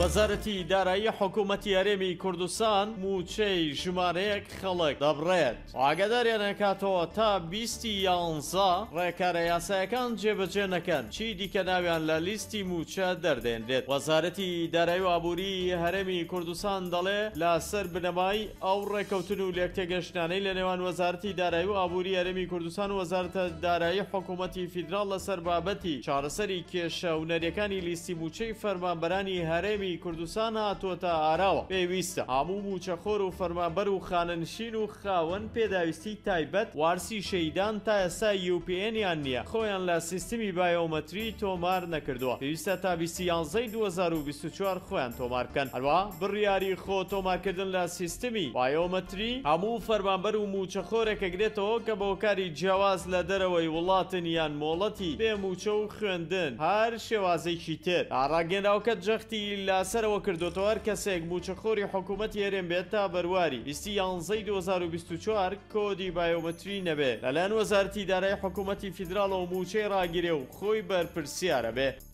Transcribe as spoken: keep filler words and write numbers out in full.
وەزارەتی دارایی حکوومەتی هەرێمی کوردستان موچەی ژمارەیەک خەڵک دەبڕێت. ئاگاداریان ئەکاتەوە تا بیستی یانزە ڕێکارە یاسایەکان جێبەجێ نەکەن چی دیکە ناویان لە لیستی موچە دەردێنرێت. وەزارەتی دارایی و ئابووری هەرێمی کوردستان دەڵێ لە سەر بنەمای ئەو ڕێکەوتن و لێکتێگەشتانەی لە نێوان وەزارەتی دارایی و ئابووری هەرێمی کوردستان و وەزارەتە دارایی حکوومەتی فیدراڵ لەسەر بابەتی چارەسەری کێشە و نەریەکانی لیستی موچەی فەرمانبەرانی هەرێمی کوردستان هاتووەتە ئاراوە. پێویستە هەموو موچەخۆر و فەرمانبەر و خانەنشین و خاوەن پێداویستی تایبەت وارسی شەیدان تا ئێستا یو پی ئێنیان نییە، خۆیان لە سیستمی بایۆمەتری تۆمار نەکردووە. پێویستە تا بیستی یانزەی دوو هەزار و بیست و چوار خۆیان تۆمار بکەن. هەروە بڕیاری خۆ تۆمارکردن لە سیستمی بایۆمەتری هەموو فەرمانبەر و موچەخۆرێک ئەگرێتەوە کە بە هۆکاری جیاواز لە دەرەوەی وڵاتن یان مۆڵەتی بێ موچە و خوێندن هەر شێوازێکی تر. ڕاگەندراوکە جەختی لاسەرەوە کردوتەوە هەر کەسێک موچەخۆری حکوومەتی هەرێم بێت تا بەرواری بیستی یانزەی دوو هەزار و بیست و چوار کۆدی بایۆمەتری نەبێت. لەلایەن وەزارەتی دارایی حکوومەتی فیدراڵەوە موچەی ڕاگیرێ و خۆی بەرپرسیارە بێ.